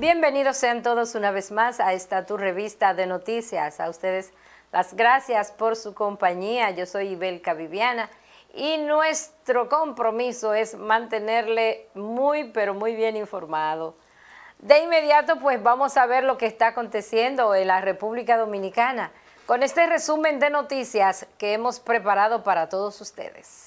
Bienvenidos sean todos una vez más a esta tu revista de noticias. A ustedes las gracias por su compañía. Yo soy Ibelka Viviana y nuestro compromiso es mantenerle muy bien informado. De inmediato pues vamos a ver lo que está aconteciendo en la República Dominicana con este resumen de noticias que hemos preparado para todos ustedes.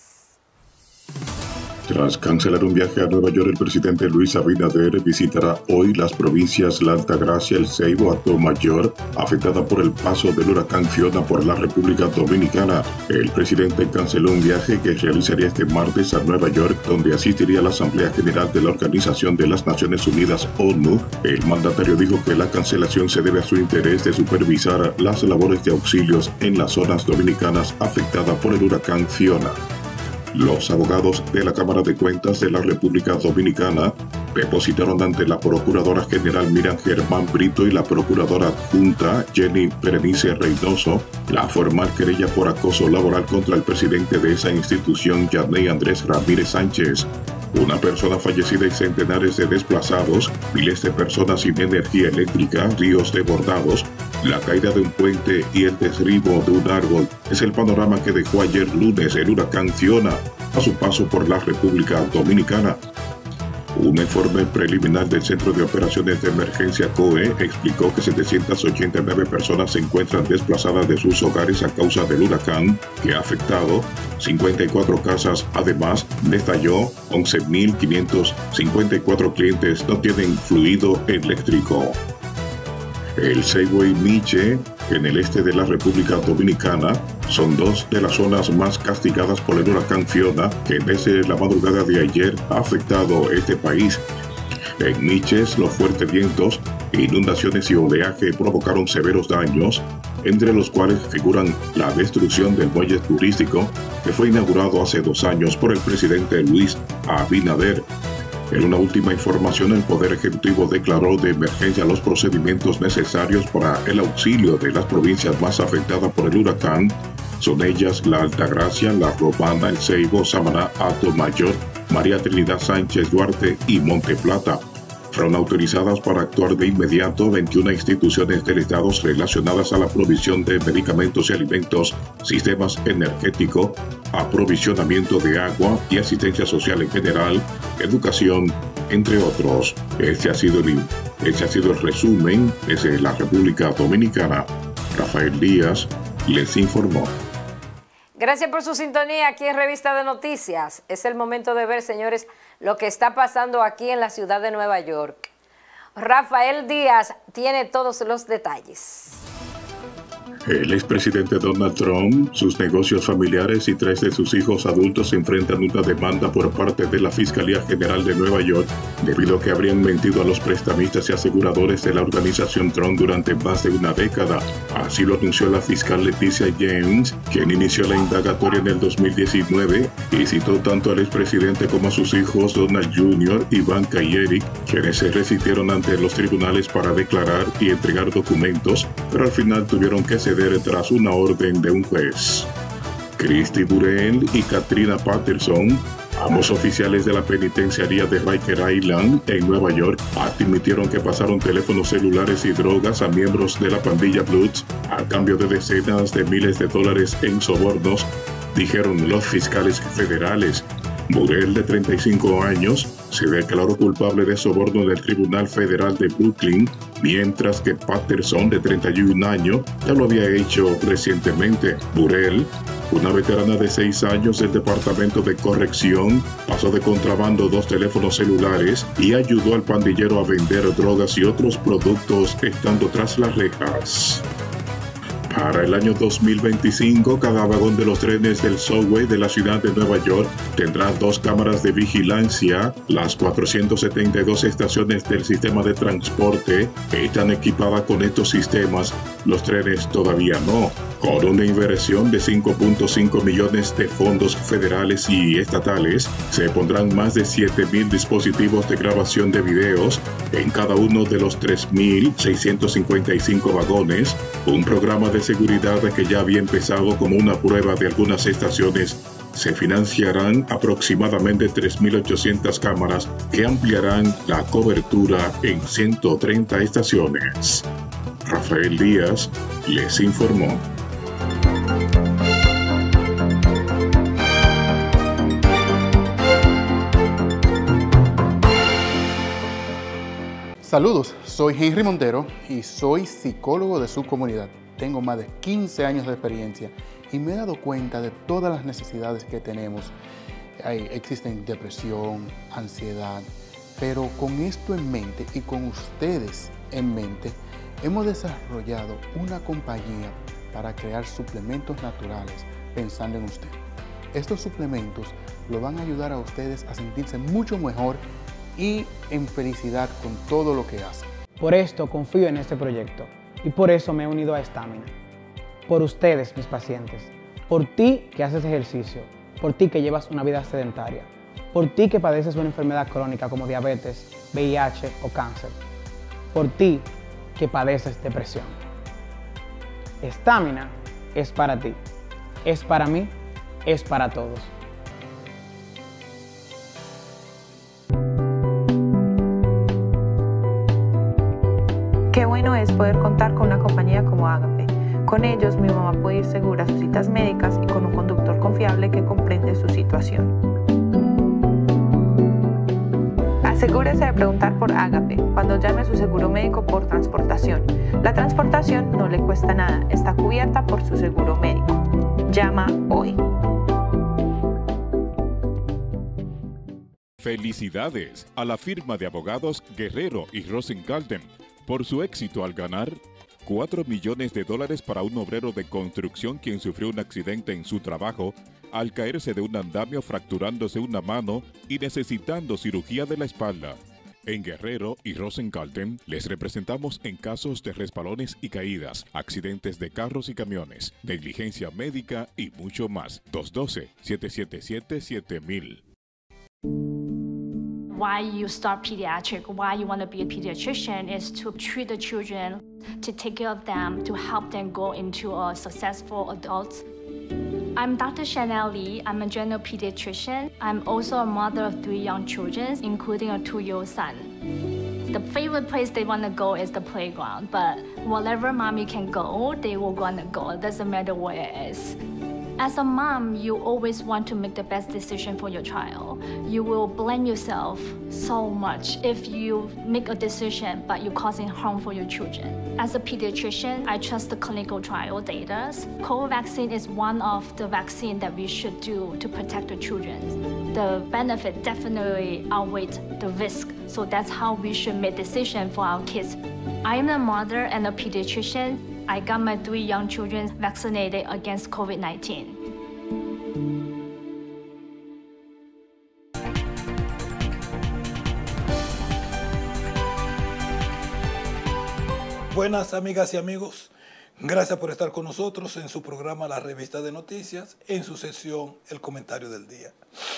Tras cancelar un viaje a Nueva York, el presidente Luis Abinader visitará hoy las provincias La Altagracia, El Ceibo, Atomayor, afectada por el paso del huracán Fiona por la República Dominicana. El presidente canceló un viaje que realizaría este martes a Nueva York, donde asistiría a la Asamblea General de la Organización de las Naciones Unidas, ONU. El mandatario dijo que la cancelación se debe a su interés de supervisar las labores de auxilios en las zonas dominicanas afectadas por el huracán Fiona. Los abogados de la Cámara de Cuentas de la República Dominicana depositaron ante la Procuradora General Miriam Germán Brito y la Procuradora Adjunta Jenny Berenice Reynoso la formal querella por acoso laboral contra el presidente de esa institución, Yaney Andrés Ramírez Sánchez. Una persona fallecida y centenares de desplazados, miles de personas sin energía eléctrica, ríos desbordados, la caída de un puente y el derribo de un árbol es el panorama que dejó ayer lunes el huracán Fiona a su paso por la República Dominicana. Un informe preliminar del Centro de Operaciones de Emergencia COE explicó que 789 personas se encuentran desplazadas de sus hogares a causa del huracán que ha afectado 54 casas. Además, detalló 11.554 clientes no tienen fluido eléctrico. El Ceibo y Miche, en el este de la República Dominicana, son dos de las zonas más castigadas por el huracán Fiona, que desde la madrugada de ayer ha afectado este país. En Miches, los fuertes vientos, inundaciones y oleaje provocaron severos daños, entre los cuales figuran la destrucción del muelle turístico, que fue inaugurado hace 2 años por el presidente Luis Abinader. En una última información, el Poder Ejecutivo declaró de emergencia los procedimientos necesarios para el auxilio de las provincias más afectadas por el huracán. Son ellas La Altagracia, La Romana, El Ceibo, Samaná, Atomayor, María Trinidad Sánchez Duarte y Monte Plata. Fueron autorizadas para actuar de inmediato 21 instituciones del Estado relacionadas a la provisión de medicamentos y alimentos, sistemas energéticos, aprovisionamiento de agua y asistencia social en general, educación, entre otros. Este ha sido el resumen desde la República Dominicana. Rafael Díaz les informó. Gracias por su sintonía aquí en Revista de Noticias. Es el momento de ver, señores, lo que está pasando aquí en la ciudad de Nueva York. Rafael Díaz tiene todos los detalles. El expresidente Donald Trump, sus negocios familiares y 3 de sus hijos adultos enfrentan una demanda por parte de la Fiscalía General de Nueva York debido a que habrían mentido a los prestamistas y aseguradores de la organización Trump durante más de una década. Así lo anunció la fiscal Leticia James, quien inició la indagatoria en el 2019 y citó tanto al expresidente como a sus hijos Donald Jr., Ivanka y Eric, quienes se resistieron ante los tribunales para declarar y entregar documentos, pero al final tuvieron que ceder tras una orden de un juez. Christy Burrell y Katrina Patterson, ambos oficiales de la penitenciaría de Rikers Island en Nueva York, admitieron que pasaron teléfonos celulares y drogas a miembros de la pandilla Bloods a cambio de decenas de miles de dólares en sobornos, dijeron los fiscales federales. Burrell, de 35 años, se declaró culpable de soborno del Tribunal Federal de Brooklyn, mientras que Patterson, de 31 años, ya lo había hecho recientemente. Burrell, una veterana de 6 años del Departamento de Corrección, pasó de contrabando 2 teléfonos celulares y ayudó al pandillero a vender drogas y otros productos estando tras las rejas. Para el año 2025, cada vagón de los trenes del subway de la ciudad de Nueva York tendrá 2 cámaras de vigilancia. Las 472 estaciones del sistema de transporte están equipadas con estos sistemas. Los trenes todavía no. Con una inversión de 5.5 millones de fondos federales y estatales, se pondrán más de 7.000 dispositivos de grabación de videos en cada uno de los 3.655 vagones, un programa de seguridad que ya había empezado como una prueba de algunas estaciones Se financiarán aproximadamente 3.800 cámaras que ampliarán la cobertura en 130 estaciones. Rafael Díaz les informó. Saludos, soy Henry Montero y soy psicólogo de su comunidad. Tengo más de 15 años de experiencia y me he dado cuenta de todas las necesidades que tenemos. Existen depresión, ansiedad, pero con esto en mente y con ustedes en mente, hemos desarrollado una compañía para crear suplementos naturales pensando en usted. Estos suplementos lo van a ayudar a ustedes a sentirse mucho mejor y en felicidad con todo lo que hacen. Por esto confío en este proyecto y por eso me he unido a Stamina. Por ustedes, mis pacientes. Por ti que haces ejercicio. Por ti que llevas una vida sedentaria. Por ti que padeces una enfermedad crónica como diabetes, VIH o cáncer. Por ti que padeces depresión. Stamina es para ti. Es para mí. Es para todos. Qué bueno es poder contar con una compañía como Agape. Con ellos mi mamá puede ir segura a sus citas médicas y con un conductor confiable que comprende su situación. Asegúrese de preguntar por Agape cuando llame a su seguro médico por transportación. La transportación no le cuesta nada, está cubierta por su seguro médico. Llama hoy. Felicidades a la firma de abogados Guerrero y Rosenkalten por su éxito al ganar $4 millones para un obrero de construcción quien sufrió un accidente en su trabajo al caerse de un andamio fracturándose una mano y necesitando cirugía de la espalda. En Guerrero y Rosenkalten les representamos en casos de resbalones y caídas, accidentes de carros y camiones, negligencia médica y mucho más. 212-777-7000. Why you start pediatric, why you want to be a pediatrician is to treat the children, to take care of them, to help them grow into a successful adults. I'm Dr. Chanel Lee. I'm a general pediatrician. I'm also a mother of 3 young children, including a 2-year-old son. The favorite place they want to go is the playground, but wherever mommy can go, they will want to go. It doesn't matter where it is. As a mom, you always want to make the best decision for your child. You will blame yourself so much if you make a decision but you're causing harm for your children. As a pediatrician, I trust the clinical trial data. COVID vaccine is one of the vaccines that we should do to protect the children. The benefit definitely outweighs the risk, so that's how we should make decisions for our kids. I am a mother and a pediatrician. I got my 3 young children vaccinated against COVID-19. Buenas amigas y amigos, gracias por estar con nosotros en su programa La Revista de Noticias, en su sección El Comentario del Día.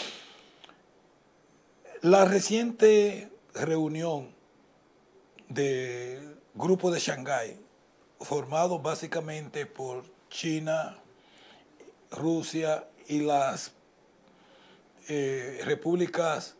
La reciente reunión del Grupo de Shanghái, formado básicamente por China, Rusia y las repúblicas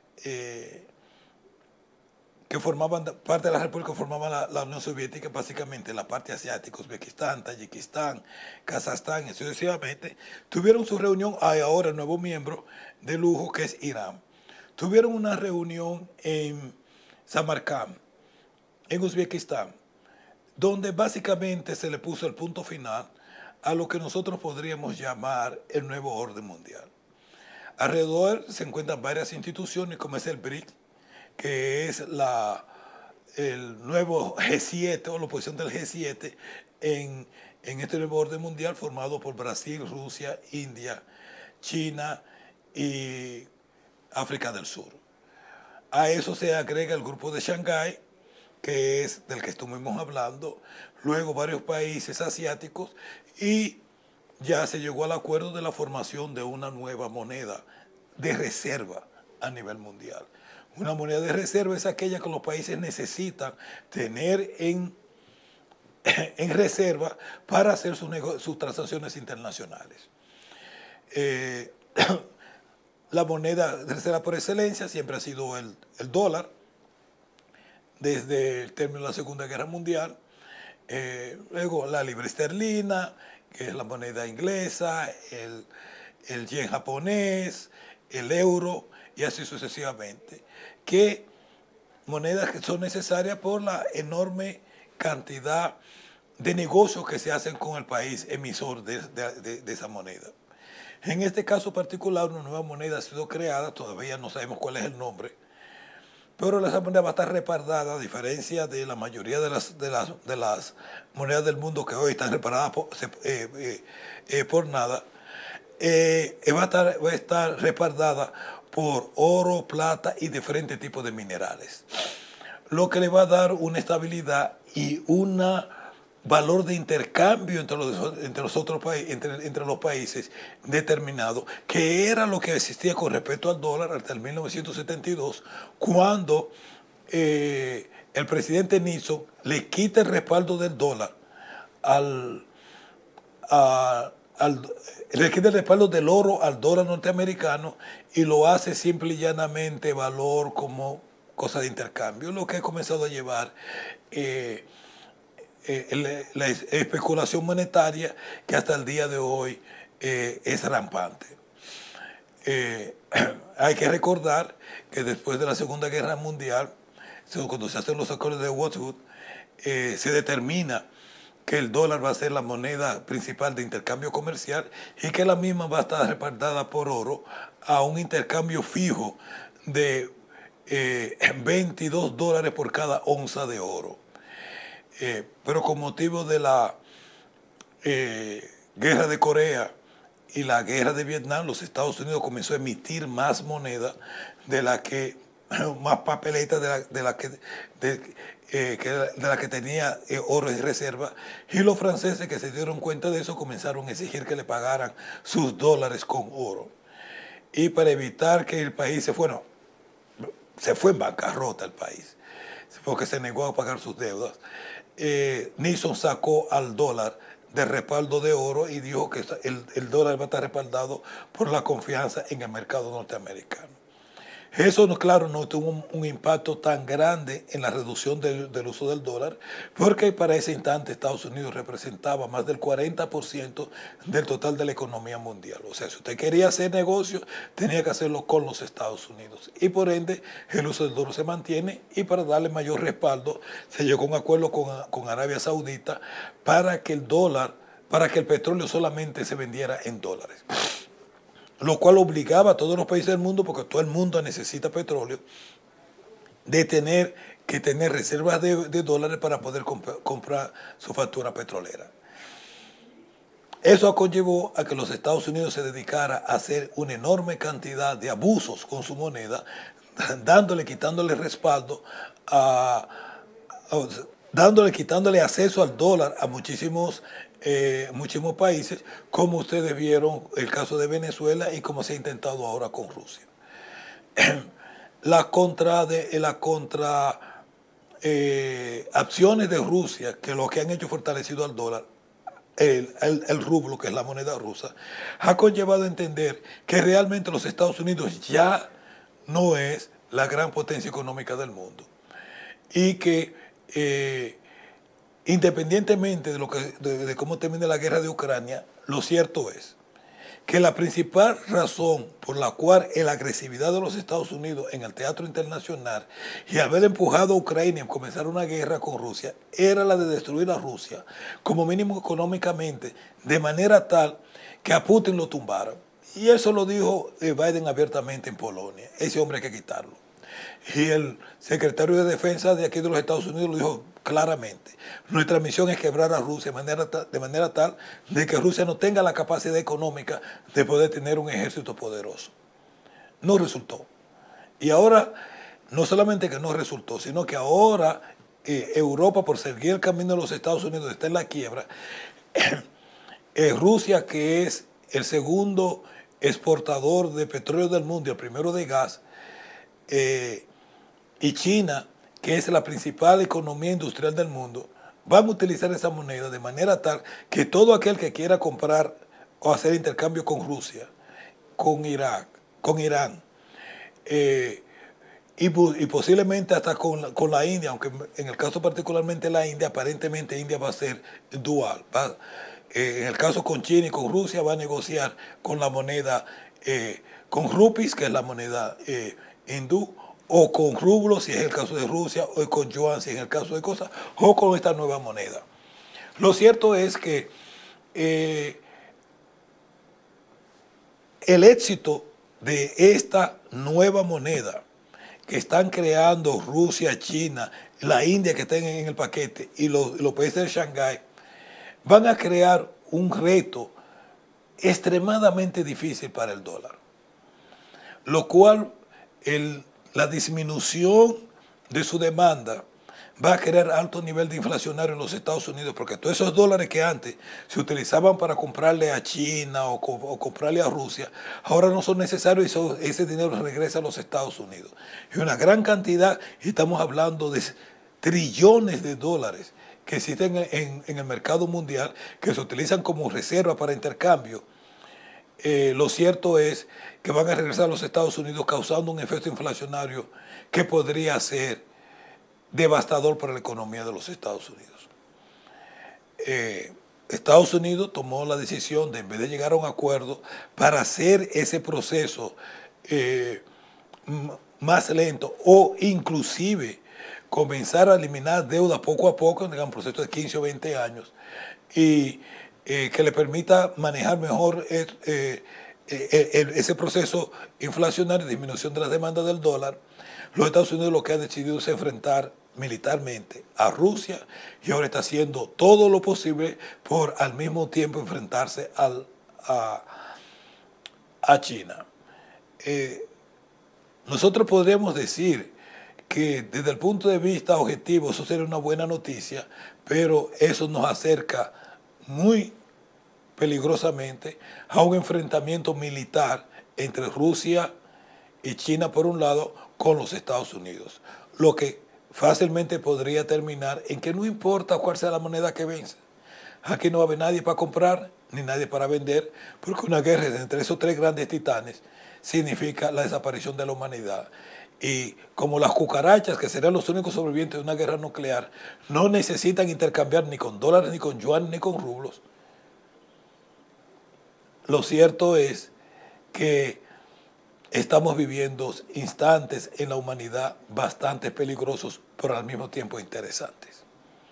que formaban parte de las repúblicas que formaban la Unión Soviética, básicamente la parte asiática, Uzbekistán, Tayikistán, Kazajstán y sucesivamente, tuvieron su reunión. Hay ahora el nuevo miembro de lujo que es Irán. Tuvieron una reunión en Samarkand, en Uzbekistán, donde básicamente se le puso el punto final a lo que nosotros podríamos llamar el nuevo orden mundial. Alrededor se encuentran varias instituciones, como es el BRIC, que es el nuevo G7 o la oposición del G7 en este nuevo orden mundial formado por Brasil, Rusia, India, China y África del Sur. A eso se agrega el grupo de Shanghái, que es del que estuvimos hablando, luego varios países asiáticos, y ya se llegó al acuerdo de la formación de una nueva moneda de reserva a nivel mundial. Una moneda de reserva es aquella que los países necesitan tener en reserva para hacer sus transacciones internacionales. la moneda tercera por excelencia siempre ha sido el dólar, desde el término de la Segunda Guerra Mundial. Luego la libra esterlina, que es la moneda inglesa, el yen japonés, el euro y así sucesivamente, que monedas que son necesarias por la enorme cantidad de negocios que se hacen con el país emisor de esa moneda. En este caso particular, una nueva moneda ha sido creada, todavía no sabemos cuál es el nombre, pero esa moneda va a estar respaldada, a diferencia de la mayoría de las monedas del mundo que hoy están respaldadas por nada. Va a estar respaldada por oro, plata y diferentes tipos de minerales, lo que le va a dar una estabilidad y un valor de intercambio entre los países determinado, que era lo que existía con respecto al dólar hasta el 1972, cuando el presidente Nixon le quita el respaldo del dólar le quita el respaldo del oro al dólar norteamericano y lo hace simple y llanamente valor como cosa de intercambio, lo que ha comenzado a llevar la especulación monetaria, que hasta el día de hoy es rampante. Hay que recordar que después de la Segunda Guerra Mundial, cuando se hacen los acuerdos de Waterloo, se determina que el dólar va a ser la moneda principal de intercambio comercial y que la misma va a estar respaldada por oro a un intercambio fijo de $22 por cada onza de oro. Pero con motivo de la guerra de Corea y la guerra de Vietnam, los Estados Unidos comenzó a emitir más moneda más papeletas de la que tenía oro en reserva, y los franceses, que se dieron cuenta de eso, comenzaron a exigir que le pagaran sus dólares con oro. Y para evitar que el país se fue en bancarrota el país, porque se negó a pagar sus deudas, Nixon sacó al dólar de respaldo de oro y dijo que el dólar va a estar respaldado por la confianza en el mercado norteamericano. Eso, claro, no tuvo un impacto tan grande en la reducción del uso del dólar, porque para ese instante Estados Unidos representaba más del 40% del total de la economía mundial. O sea, si usted quería hacer negocio, tenía que hacerlo con los Estados Unidos. Y por ende, el uso del dólar se mantiene, y para darle mayor respaldo, se llegó a un acuerdo con Arabia Saudita para que el petróleo solamente se vendiera en dólares, lo cual obligaba a todos los países del mundo, porque todo el mundo necesita petróleo, de tener que tener reservas de dólares para poder comprar su factura petrolera. Eso conllevó a que los Estados Unidos se dedicara a hacer una enorme cantidad de abusos con su moneda, quitándole respaldo, quitándole acceso al dólar a muchísimos países, como ustedes vieron el caso de Venezuela y como se ha intentado ahora con Rusia. Las acciones de Rusia, que lo que han hecho fortalecido al dólar, el rublo, que es la moneda rusa, ha conllevado a entender que realmente los Estados Unidos ya no es la gran potencia económica del mundo, y que independientemente de cómo termine la guerra de Ucrania, lo cierto es que la principal razón por la cual la agresividad de los Estados Unidos en el teatro internacional y haber empujado a Ucrania a comenzar una guerra con Rusia era la de destruir a Rusia, como mínimo económicamente, de manera tal que a Putin lo tumbaran. Y eso lo dijo Biden abiertamente en Polonia. Ese hombre hay que quitarlo. Y el secretario de Defensa de aquí de los Estados Unidos lo dijo claramente: nuestra misión es quebrar a Rusia de manera tal de que Rusia no tenga la capacidad económica de poder tener un ejército poderoso. No resultó. Y ahora, no solamente que no resultó, sino que ahora Europa, por seguir el camino de los Estados Unidos, está en la quiebra. Rusia, que es el segundo exportador de petróleo del mundo, el primero de gas, y China, que es la principal economía industrial del mundo, van a utilizar esa moneda de manera tal que todo aquel que quiera comprar o hacer intercambio con Rusia con Irán. Y posiblemente hasta con la India, aunque en el caso particularmente la India, aparentemente India va a ser dual. En el caso con China y con Rusia va a negociar con la moneda, con rupees, que es la moneda hindú, o con rublos, si es el caso de Rusia, o con yuan, si es el caso de cosas, o con esta nueva moneda. Lo cierto es que el éxito de esta nueva moneda que están creando Rusia, China, la India que están en el paquete y los países de Shanghái, van a crear un reto extremadamente difícil para el dólar. Lo cual, la disminución de su demanda va a crear alto nivel de inflacionario en los Estados Unidos, porque todos esos dólares que antes se utilizaban para comprarle a China o comprarle a Rusia, ahora no son necesarios y ese dinero regresa a los Estados Unidos. Y una gran cantidad, y estamos hablando de trillones de dólares que existen en el mercado mundial, que se utilizan como reserva para intercambio. Lo cierto es que van a regresar a los Estados Unidos causando un efecto inflacionario que podría ser devastador para la economía de los Estados Unidos. Estados Unidos tomó la decisión de, en vez de llegar a un acuerdo, para hacer ese proceso más lento o inclusive comenzar a eliminar deuda poco a poco, en un proceso de 15 o 20 años, y que le permita manejar mejor ese proceso inflacionario, disminución de las demandas del dólar. Los Estados Unidos lo que ha decidido es enfrentar militarmente a Rusia y ahora está haciendo todo lo posible por al mismo tiempo enfrentarse a China. Nosotros podríamos decir que desde el punto de vista objetivo eso sería una buena noticia, pero eso nos acerca muy peligrosamente a un enfrentamiento militar entre Rusia y China por un lado con los Estados Unidos, lo que fácilmente podría terminar en que no importa cuál sea la moneda que vence, aquí no va a haber nadie para comprar ni nadie para vender, porque una guerra entre esos tres grandes titanes significa la desaparición de la humanidad. Y como las cucarachas, que serán los únicos sobrevivientes de una guerra nuclear, no necesitan intercambiar ni con dólares, ni con yuan, ni con rublos. Lo cierto es que estamos viviendo instantes en la humanidad bastante peligrosos, pero al mismo tiempo interesantes.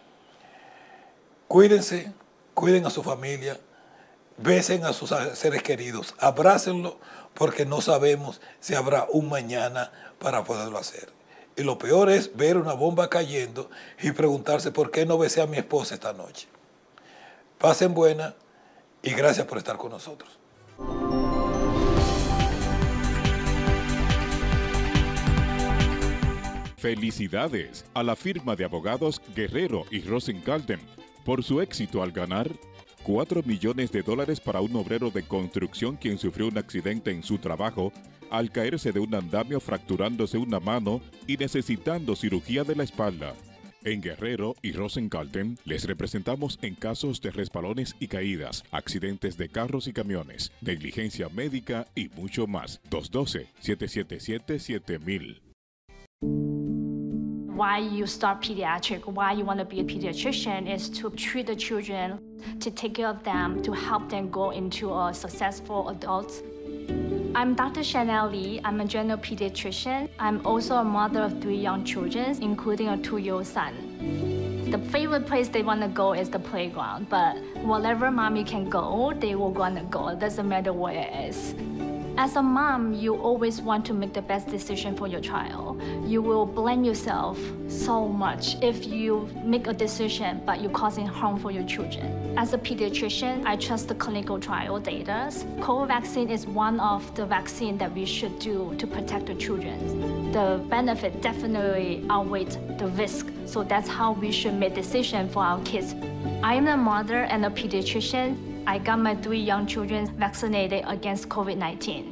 Cuídense, cuiden a su familia, besen a sus seres queridos, abrácenlo, porque no sabemos si habrá un mañana para poderlo hacer. Y lo peor es ver una bomba cayendo y preguntarse por qué no besé a mi esposa esta noche. Pasen buena y gracias por estar con nosotros. Felicidades a la firma de abogados Guerrero y Rosenkalten por su éxito al ganar $4 millones para un obrero de construcción quien sufrió un accidente en su trabajo al caerse de un andamio fracturándose una mano y necesitando cirugía de la espalda. En Guerrero y Rosenkalten les representamos en casos de resbalones y caídas, accidentes de carros y camiones, negligencia médica y mucho más. 212-777-7000. Why you start pediatric, why you want to be a pediatrician is to treat the children, to take care of them, to help them grow into a successful adults. I'm Dr. Chanel Lee. I'm a general pediatrician. I'm also a mother of 3 young children, including a 2-year-old son. The favorite place they want to go is the playground, but wherever mommy can go, they will want to go. It doesn't matter where it is. As a mom, you always want to make the best decision for your child. You will blame yourself so much if you make a decision but you're causing harm for your children. As a pediatrician, I trust the clinical trial data. COVID vaccine is one of the vaccines that we should do to protect the children. The benefit definitely outweighs the risk, so that's how we should make decisions for our kids. I am a mother and a pediatrician. I got my 3 young children vaccinated against COVID-19.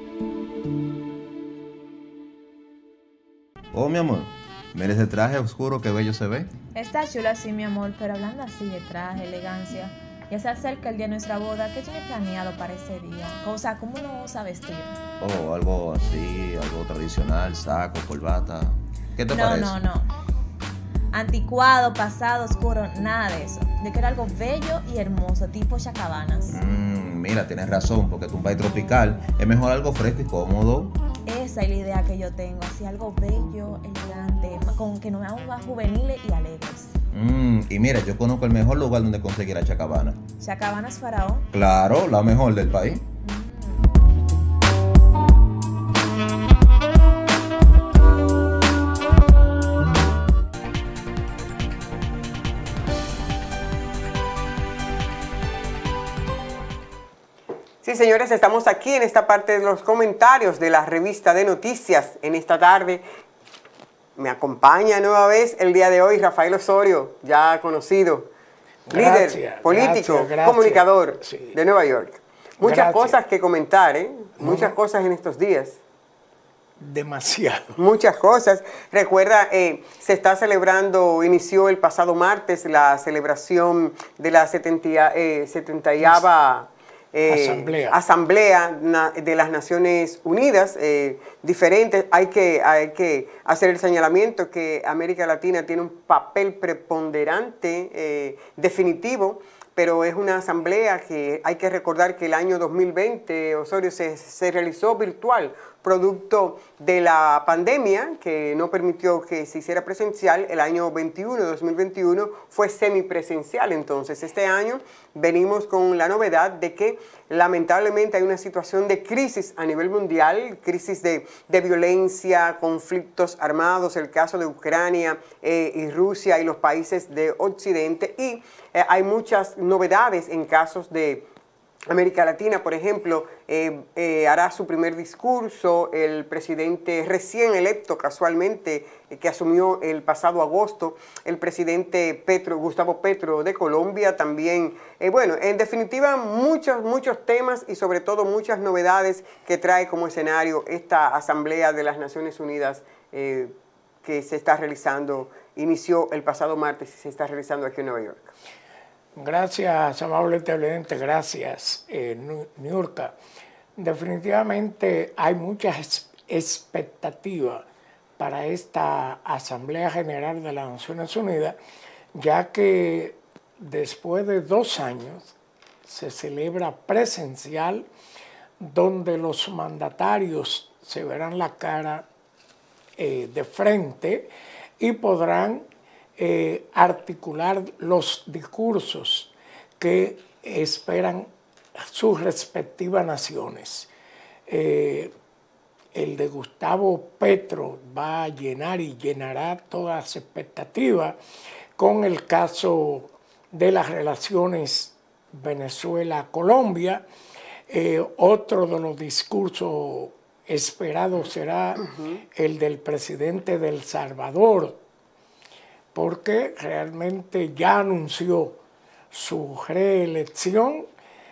Oh, mi amor, mira ese traje oscuro que bello se ve. Está chulo así, mi amor, pero hablando así de traje, elegancia, Ya se acerca el día de nuestra boda. ¿Qué tiene planeado para ese día? O sea, ¿cómo nos vamos a vestir? Oh, algo así, algo tradicional, saco, corbata. ¿Qué te parece? No. Anticuado, pasado, oscuro, nada de eso. Yo quiero algo bello y hermoso, tipo Chacabanas. Mira, tienes razón, porque es un país tropical. Es mejor algo fresco y cómodo. Esa es la idea que yo tengo, así algo bello, elegante, con que nos veamos más juveniles y alegres. Y mira, yo conozco el mejor lugar donde conseguir la chacabana. ¿Chacabanas Faraón? Claro, la mejor del país. Sí, señores, estamos aquí en esta parte de los comentarios de la revista de noticias en esta tarde. Me acompaña nueva vez el día de hoy Rafael Osorio, ya conocido, líder político, comunicador de Nueva York. Muchas cosas que comentar, muchas cosas en estos días. Demasiado. Muchas cosas. Recuerda, se está celebrando, inició el pasado martes la celebración de la 70ª Asamblea de las Naciones Unidas, diferentes. Hay que hacer el señalamiento que América Latina tiene un papel preponderante, definitivo, pero es una asamblea que hay que recordar que el año 2020, Osorio, se realizó virtual, producto de la pandemia que no permitió que se hiciera presencial. El año 2021 fue semipresencial. Entonces, este año venimos con la novedad de que lamentablemente hay una situación de crisis a nivel mundial, crisis de violencia, conflictos armados, el caso de Ucrania y Rusia y los países de Occidente, y hay muchas novedades en casos de América Latina. Por ejemplo, hará su primer discurso el presidente recién electo, casualmente, que asumió el pasado agosto, el presidente Gustavo Petro de Colombia también. Bueno, en definitiva, muchos temas y sobre todo muchas novedades que trae como escenario esta Asamblea de las Naciones Unidas que se está realizando, inició el pasado martes y se está realizando aquí en Nueva York. Gracias, amable televidente, gracias, Niurka. Definitivamente hay mucha expectativa para esta Asamblea General de las Naciones Unidas, ya que después de 2 años se celebra presencial, donde los mandatarios se verán la cara de frente y podrán articular los discursos que esperan sus respectivas naciones. El de Gustavo Petro va a llenar y llenará todas las expectativas con el caso de las relaciones Venezuela-Colombia. Otro de los discursos esperados será el del presidente de El Salvador, porque realmente ya anunció su reelección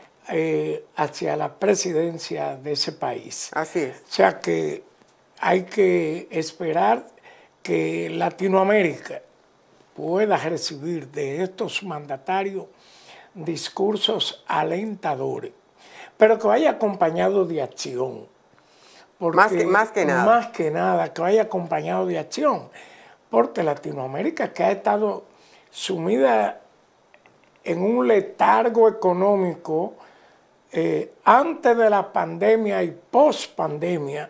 hacia la presidencia de ese país. Así es. O sea que hay que esperar que Latinoamérica pueda recibir de estos mandatarios discursos alentadores, pero que vaya acompañado de acción. Más que nada. Más que nada, que vaya acompañado de acción. Porque Latinoamérica, que ha estado sumida en un letargo económico antes de la pandemia y post-pandemia,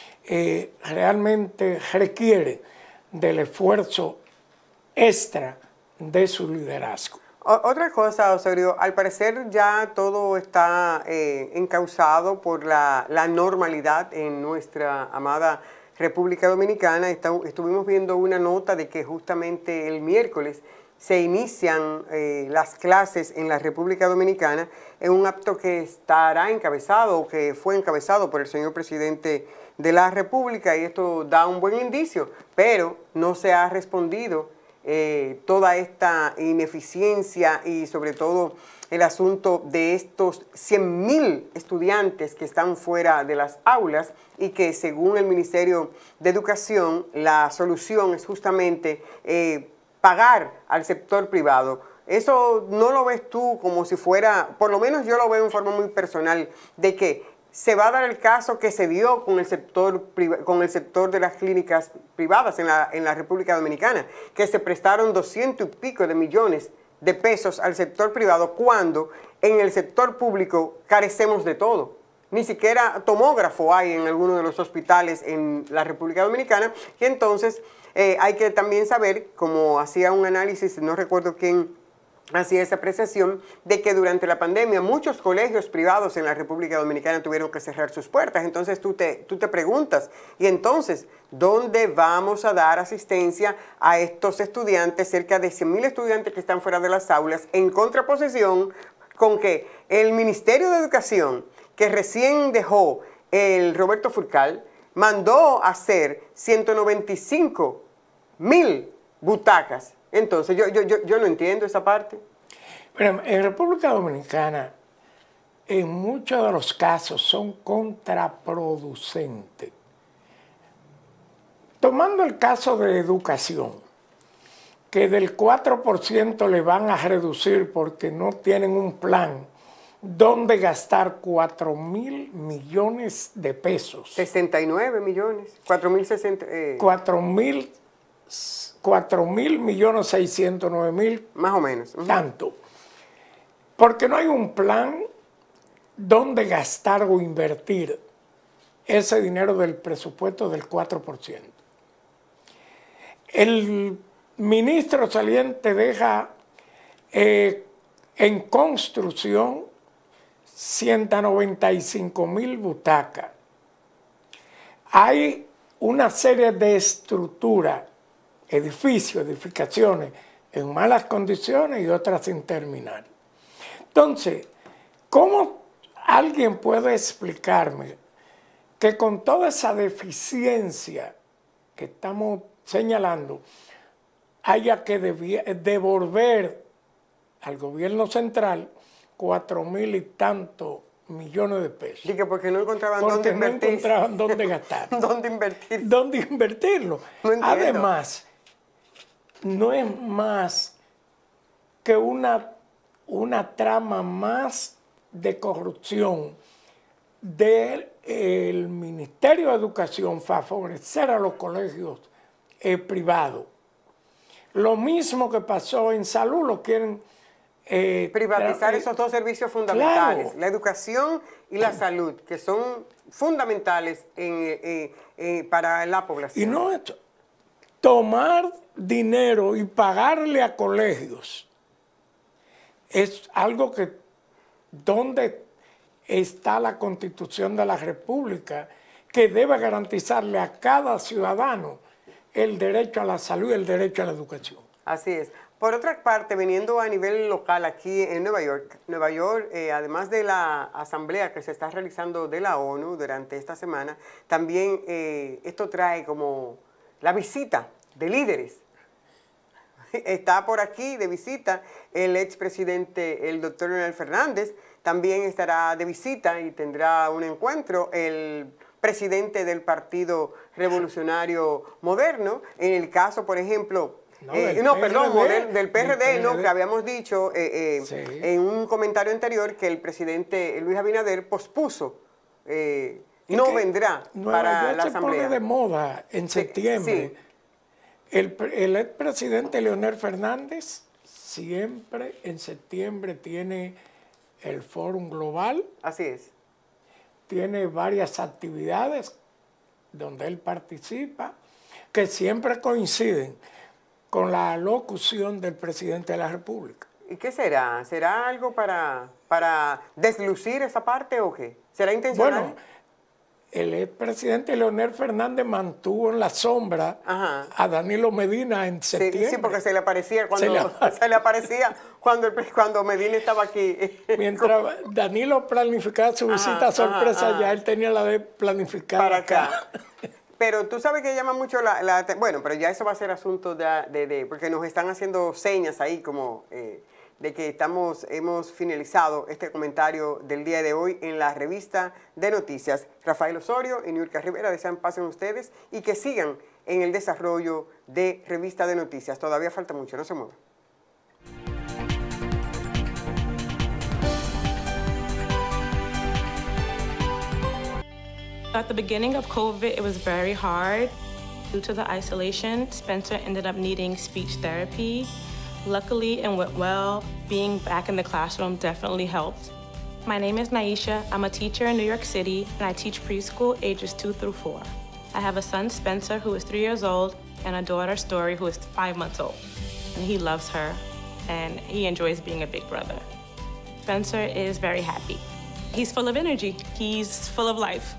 realmente requiere del esfuerzo extra de su liderazgo. Otra cosa, Osorio, al parecer ya todo está encauzado por la normalidad en nuestra amada República Dominicana. Estuvimos viendo una nota de que justamente el miércoles se inician las clases en la República Dominicana en un acto que estará encabezado o que fue encabezado por el señor presidente de la República, y esto da un buen indicio, pero no se ha respondido toda esta ineficiencia y sobre todo el asunto de estos 100.000 estudiantes que están fuera de las aulas y que según el Ministerio de Educación la solución es justamente pagar al sector privado. Eso no lo ves tú como si fuera, por lo menos yo lo veo en forma muy personal, de que se va a dar el caso que se dio con el sector de las clínicas privadas en la República Dominicana, que se prestaron 200 y pico de millones de pesos al sector privado cuando en el sector público carecemos de todo. Ni siquiera tomógrafo hay en algunos de los hospitales en la República Dominicana, y entonces hay que también saber, como hacía un análisis, no recuerdo quién hacía esa apreciación, de que durante la pandemia muchos colegios privados en la República Dominicana tuvieron que cerrar sus puertas. Entonces tú te preguntas, y entonces, ¿dónde vamos a dar asistencia a estos estudiantes, cerca de 100.000 estudiantes que están fuera de las aulas, en contraposición con que el Ministerio de Educación, que recién dejó el Roberto Furcal, mandó a hacer 195.000 butacas? Entonces, yo no entiendo esa parte. Bueno, en República Dominicana, en muchos de los casos, son contraproducentes. Tomando el caso de educación, que del 4% le van a reducir porque no tienen un plan donde gastar 4.000 millones de pesos. 69 millones, 4.060. 4.609.000. Más o menos. Tanto. Porque no hay un plan donde gastar o invertir ese dinero del presupuesto del 4%. El ministro saliente deja en construcción 195.000 butacas. Hay una serie de estructuras, edificaciones en malas condiciones y otras sin terminar. Entonces, ¿cómo alguien puede explicarme que con toda esa deficiencia que estamos señalando haya que devolver al gobierno central 4.000 y tantos millones de pesos? Y que porque no encontraban dónde invertir. No encontraban dónde gastar. ¿Dónde invertir? ¿Dónde invertirlo? No entiendo. Además, no es más que una trama más de corrupción del Ministerio de Educación para favorecer a los colegios privados. Lo mismo que pasó en salud, lo quieren privatizar esos dos servicios fundamentales, claro, la educación y la salud, que son fundamentales para la población. Y no tomar dinero y pagarle a colegios es algo que, ¿dónde está la Constitución de la República que debe garantizarle a cada ciudadano el derecho a la salud y el derecho a la educación? Así es. Por otra parte, viniendo a nivel local aquí en Nueva York, además de la asamblea que se está realizando de la ONU durante esta semana, también esto trae como la visita de líderes. Está por aquí de visita el expresidente, el doctor Leonel Fernández, también estará de visita y tendrá un encuentro el presidente del Partido Revolucionario Moderno. En el caso, por ejemplo, del PRD, no, que habíamos dicho sí, en un comentario anterior que el presidente Luis Abinader pospuso, no vendrá para la asamblea. Se pone de moda en septiembre. Sí. El expresidente Leonel Fernández siempre en septiembre tiene el Fórum Global. Así es. Tiene varias actividades donde él participa que siempre coinciden con la locución del presidente de la República. ¿Y qué será? ¿Será algo para deslucir esa parte o qué? ¿Será intencional? Bueno, el expresidente Leonel Fernández mantuvo en la sombra a Danilo Medina en septiembre. Sí, porque se le aparecía cuando Medina estaba aquí. Mientras Danilo planificaba su visita sorpresa, ya él tenía la de planificar para acá. Pero tú sabes que llama mucho bueno, pero ya eso va a ser asunto porque nos están haciendo señas ahí como de que hemos finalizado este comentario del día de hoy en la revista de noticias. Rafael Osorio y Niurka Rivera desean pasen ustedes y que sigan en el desarrollo de revista de noticias. Todavía falta mucho, no se muevan. At the beginning of COVID, it was very hard. Due to the isolation, Spencer ended up needing speech therapy. Luckily, it went well. Being back in the classroom definitely helped. My name is Naisha. I'm a teacher in New York City, and I teach preschool ages 2 through 4. I have a son, Spencer, who is 3 years old, and a daughter, Story, who is 5 months old. And he loves her, and he enjoys being a big brother. Spencer is very happy. He's full of energy. He's full of life.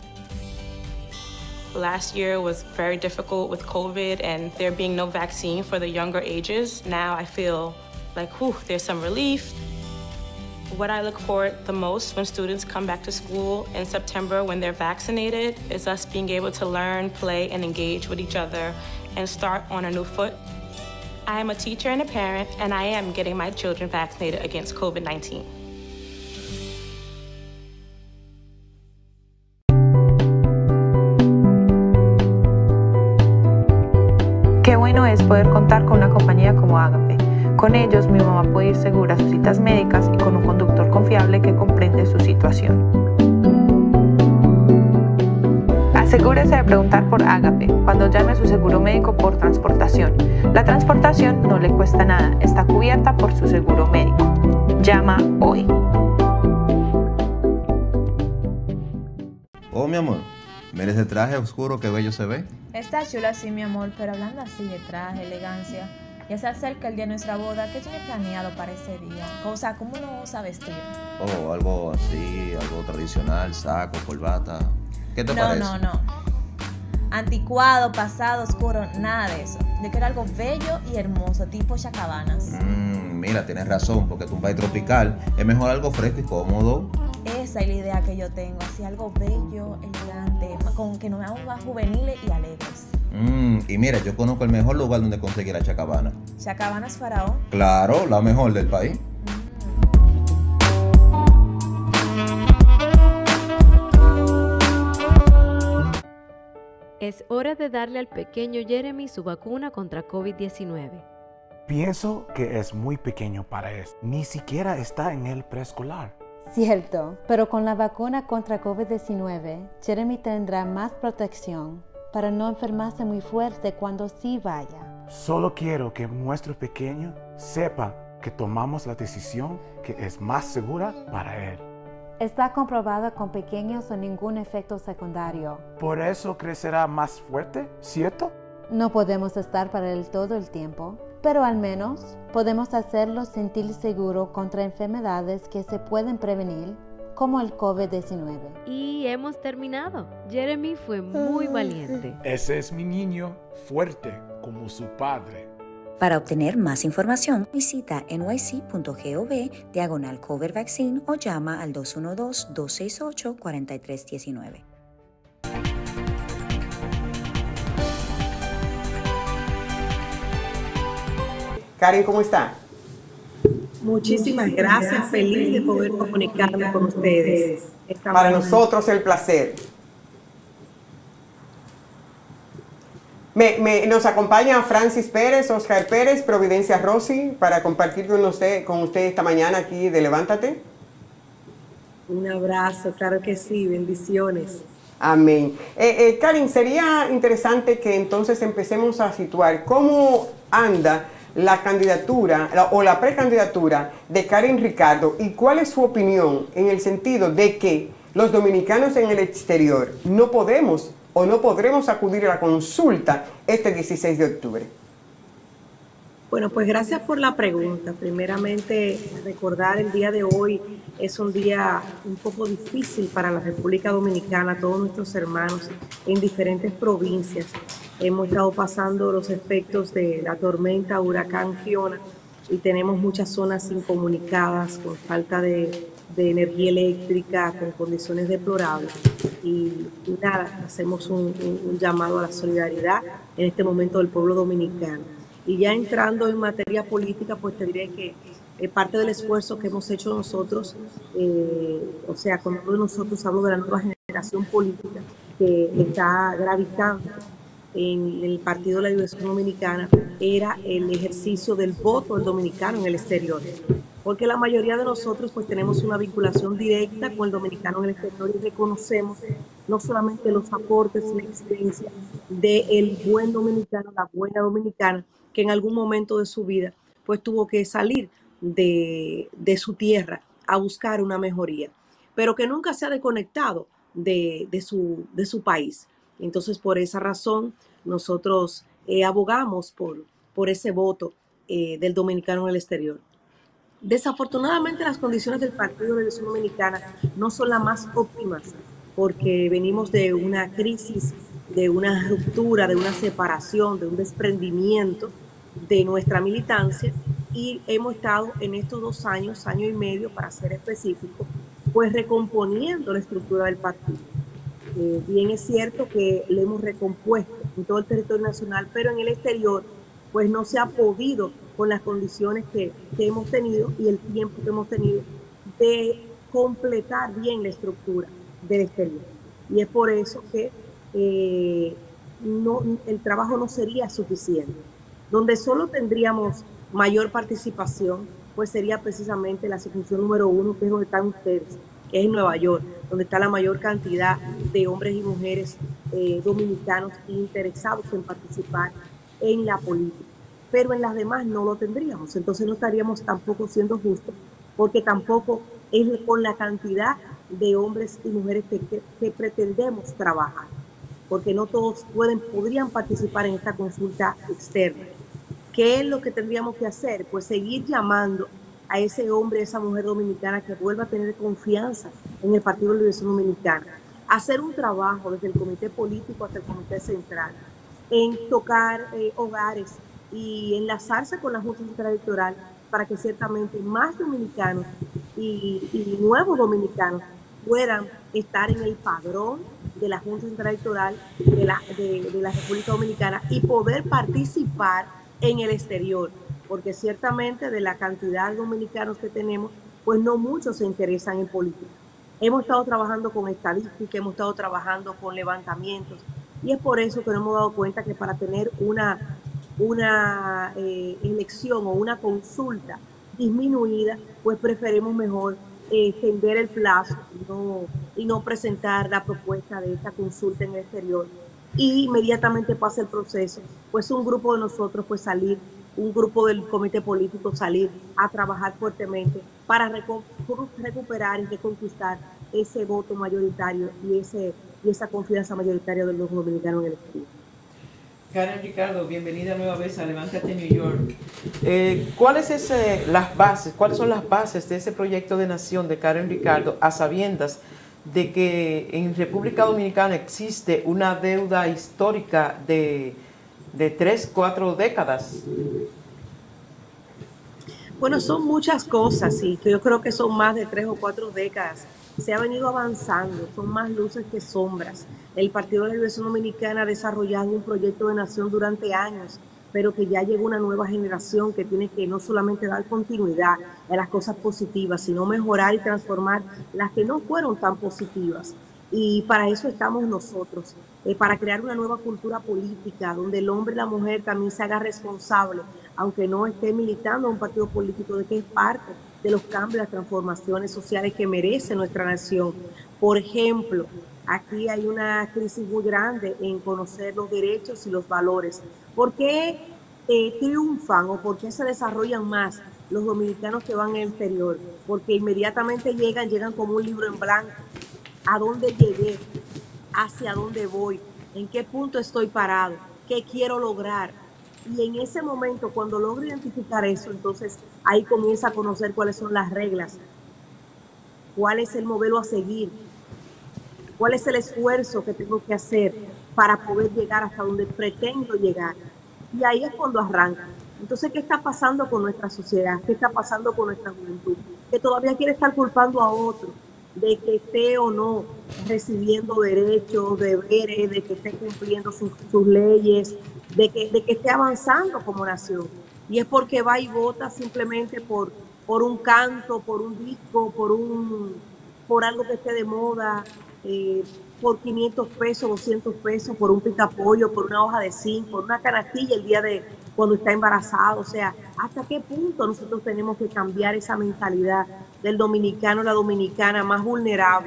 Last year was very difficult with COVID and there being no vaccine for the younger ages. Now I feel like, whew, there's some relief. What I look forward the most when students come back to school in September when they're vaccinated is us being able to learn, play, and engage with each other and start on a new foot. I am a teacher and a parent, and I am getting my children vaccinated against COVID-19. Qué bueno es poder contar con una compañía como Agape. Con ellos mi mamá puede ir segura a sus citas médicas y con un conductor confiable que comprende su situación. Asegúrese de preguntar por Agape cuando llame a su seguro médico por transportación. La transportación no le cuesta nada, está cubierta por su seguro médico. Llama hoy. Oh, mi amor, mira ese traje oscuro, qué bello se ve. Está chulo así, mi amor, pero hablando así de traje, elegancia, ya se acerca el día de nuestra boda. ¿Qué tiene planeado para ese día? O sea, ¿cómo uno usa vestir? Oh, algo así, algo tradicional, saco, corbata. ¿Qué te parece? No. Anticuado, pasado, oscuro, nada de eso. Yo quiero algo bello y hermoso, tipo Chacabanas. Mira, tienes razón, porque es un país tropical. Es mejor algo fresco y cómodo. Esa es la idea que yo tengo, así algo bello, elegante, con que nos veamos más juveniles y alegres. Y mira, yo conozco el mejor lugar donde conseguir la chacabana. ¿Chacabanas Faraón? Claro, la mejor del país. Es hora de darle al pequeño Jeremy su vacuna contra COVID-19. Pienso que es muy pequeño para eso. Ni siquiera está en el preescolar. Cierto, pero con la vacuna contra COVID-19, Jeremy tendrá más protección para no enfermarse muy fuerte cuando sí vaya. Solo quiero que nuestro pequeño sepa que tomamos la decisión que es más segura para él. Está comprobado con pequeños o ningún efecto secundario. ¿Por eso crecerá más fuerte, cierto? No podemos estar para él todo el tiempo, pero al menos podemos hacerlo sentir seguro contra enfermedades que se pueden prevenir, como el COVID-19. Y hemos terminado. Jeremy fue muy valiente. Ese es mi niño, fuerte como su padre. Para obtener más información, visita nyc.gov/COVID Vaccine o llama al 212-268-4319. Karen, ¿cómo está? Muchísimas gracias, feliz de poder comunicarme con ustedes. Para nosotros el placer. Nos acompaña Francis Pérez, Oscar Pérez, Providencia Rossi, para compartir con usted esta mañana aquí de Levántate. Un abrazo, claro que sí, bendiciones. Amén. Karen, sería interesante que entonces empecemos a situar cómo anda la candidatura o la precandidatura de Karen Ricardo y cuál es su opinión en el sentido de que los dominicanos en el exterior no podemos o no podremos acudir a la consulta este 16 de octubre. Bueno, pues gracias por la pregunta. Primeramente, recordar el día de hoy es un día un poco difícil para la República Dominicana, todos nuestros hermanos en diferentes provincias. Hemos estado pasando los efectos de la tormenta huracán Fiona y tenemos muchas zonas incomunicadas con falta de energía eléctrica, con condiciones deplorables. Y nada, hacemos un llamado a la solidaridad en este momento del pueblo dominicano. Y ya entrando en materia política, pues te diré que parte del esfuerzo que hemos hecho nosotros, o sea, cuando nosotros hablo de la nueva generación política que está gravitando en el Partido de la Liberación Dominicana, era el ejercicio del voto del dominicano en el exterior. Porque la mayoría de nosotros pues tenemos una vinculación directa con el dominicano en el exterior y reconocemos no solamente los aportes y la existencia del buen dominicano, la buena dominicana, que en algún momento de su vida pues tuvo que salir de su tierra a buscar una mejoría, pero que nunca se ha desconectado de su país. Entonces, por esa razón, nosotros abogamos por ese voto del dominicano en el exterior. Desafortunadamente, las condiciones del Partido de Liberación Dominicana no son las más óptimas, porque venimos de una crisis, de una ruptura, de una separación, de un desprendimiento de nuestra militancia, y hemos estado en estos 2 años, año y medio para ser específico, pues recomponiendo la estructura del partido. Bien es cierto que le hemos recompuesto en todo el territorio nacional, pero en el exterior pues no se ha podido, con las condiciones que hemos tenido y el tiempo que hemos tenido, de completar bien la estructura del exterior. Y es por eso que el trabajo no sería suficiente. Donde solo tendríamos mayor participación, pues sería precisamente la circunscripción número 1, que es donde están ustedes, que es en Nueva York, donde está la mayor cantidad de hombres y mujeres dominicanos interesados en participar en la política. Pero en las demás no lo tendríamos, entonces no estaríamos tampoco siendo justos, porque tampoco es con la cantidad de hombres y mujeres que pretendemos trabajar, porque no todos podrían participar en esta consulta externa. ¿Qué es lo que tendríamos que hacer? Pues seguir llamando a ese hombre, a esa mujer dominicana que vuelva a tener confianza en el Partido de Liberación Dominicana, hacer un trabajo desde el comité político hasta el comité central, en tocar hogares y enlazarse con la Junta Central Electoral para que ciertamente más dominicanos y nuevos dominicanos puedan estar en el padrón de la Junta Central Electoral de la República Dominicana y poder participar en el exterior, porque ciertamente de la cantidad de dominicanos que tenemos, pues no muchos se interesan en política. Hemos estado trabajando con estadística, hemos estado trabajando con levantamientos, y es por eso que nos hemos dado cuenta que para tener una elección o una consulta disminuida, pues preferimos mejor extender el plazo y no presentar la propuesta de esta consulta en el exterior. Y inmediatamente pasa el proceso, pues un grupo de nosotros pues salir, un grupo del comité político salir a trabajar fuertemente para recuperar y reconquistar ese voto mayoritario y esa confianza mayoritaria de los dominicanos en el exterior. Karen Ricardo, bienvenida nueva vez a Levántate New York. ¿Cuáles son las bases de ese proyecto de nación de Karen Ricardo, a sabiendas de que en República Dominicana existe una deuda histórica de 3-4 décadas? Bueno, son muchas cosas, y yo creo que son más de 3 o 4 décadas. Se ha venido avanzando, son más luces que sombras. El Partido de la Liberación Dominicana ha desarrollado un proyecto de nación durante años, pero que ya llegó una nueva generación que tiene que no solamente dar continuidad a las cosas positivas, sino mejorar y transformar las que no fueron tan positivas. Y para eso estamos nosotros, para crear una nueva cultura política donde el hombre y la mujer también se haga responsable, aunque no esté militando en un partido político, de que es parte de los cambios, las transformaciones sociales que merece nuestra nación. Por ejemplo, aquí hay una crisis muy grande en conocer los derechos y los valores. ¿Por qué triunfan o por qué se desarrollan más los dominicanos que van al exterior? Porque inmediatamente llegan como un libro en blanco. ¿A dónde llegué? ¿Hacia dónde voy? ¿En qué punto estoy parado? ¿Qué quiero lograr? Y en ese momento, cuando logro identificar eso, entonces ahí comienza a conocer cuáles son las reglas, cuál es el modelo a seguir, cuál es el esfuerzo que tengo que hacer para poder llegar hasta donde pretendo llegar. Y ahí es cuando arranca. Entonces, ¿qué está pasando con nuestra sociedad? ¿Qué está pasando con nuestra juventud? Que todavía quiere estar culpando a otro de que esté o no recibiendo derechos, deberes, de que esté cumpliendo sus leyes, de que esté avanzando como nación. Y es porque va y vota simplemente por un canto, por un disco, por algo que esté de moda, por 500 pesos, 200 pesos, por un picapollo, por una hoja de zinc, por una canastilla el día de cuando está embarazado. O sea, ¿hasta qué punto nosotros tenemos que cambiar esa mentalidad del dominicano, la dominicana más vulnerable,